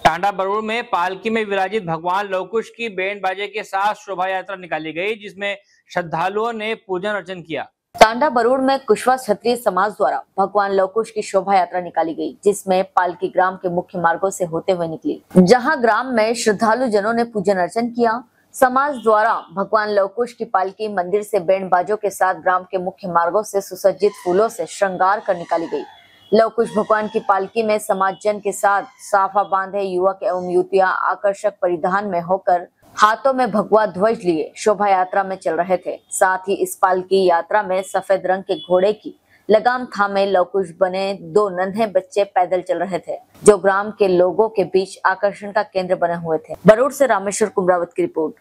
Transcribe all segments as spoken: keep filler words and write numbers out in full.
टांडा बरूड़ में पालकी में विराजित भगवान लवकुश की बैंड बाजे के साथ शोभा यात्रा निकाली गई, जिसमें श्रद्धालुओं ने पूजन अर्चन किया। टांडा बरूड़ में कुशवा क्षत्रिय समाज द्वारा भगवान लवकुश की शोभा यात्रा निकाली गई, जिसमें पालकी ग्राम के मुख्य मार्गों से होते हुए निकली, जहां ग्राम में श्रद्धालु जनों ने पूजन अर्चन किया। समाज द्वारा भगवान लवकुश की पालकी मंदिर से बैंड बाजों के साथ ग्राम के मुख्य मार्गों से सुसज्जित फूलों से श्रृंगार कर निकाली गई। लवकुश भगवान की पालकी में समाज जन के साथ साफा बांधे युवक एवं युवतियां आकर्षक परिधान में होकर हाथों में भगवा ध्वज लिए शोभा यात्रा में चल रहे थे। साथ ही इस पालकी यात्रा में सफेद रंग के घोड़े की लगाम थामे लवकुश बने दो नन्हे बच्चे पैदल चल रहे थे, जो ग्राम के लोगों के बीच आकर्षण का केंद्र बने हुए थे। बरूड़ से रामेश्वर कुमरावत की रिपोर्ट।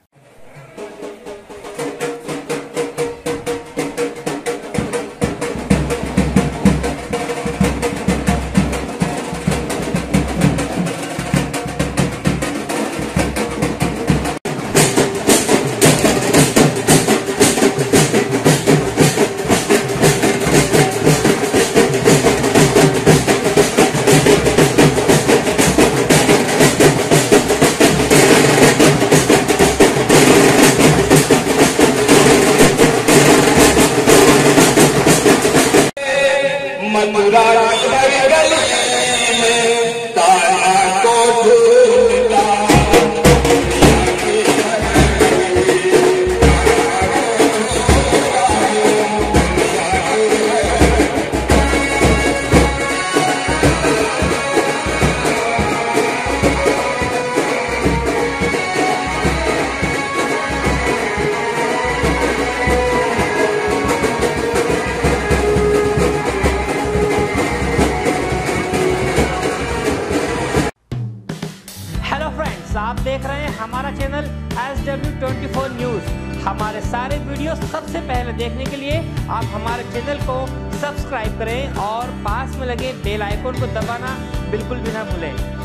आप देख रहे हैं हमारा channel S W twenty four news. हमारे सारे वीडियो सबसे पहले देखने के लिए आप हमारे चैनल को सब्सक्राइब करें और पास में लगे बेल आइकन को दबाना बिल्कुल भी ना भूलें।